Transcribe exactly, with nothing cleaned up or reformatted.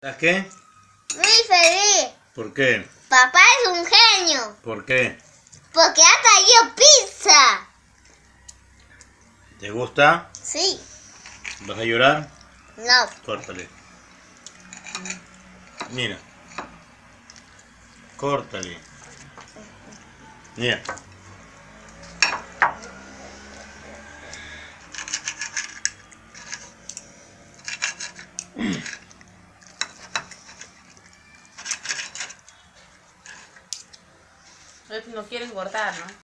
¿Estás qué? Muy feliz. ¿Por qué? Papá es un genio. ¿Por qué? Porque ha traído pizza. ¿Te gusta? Sí. ¿Vas a llorar? No. Córtale. Mira. Córtale. Mira. No quieren cortar, ¿no?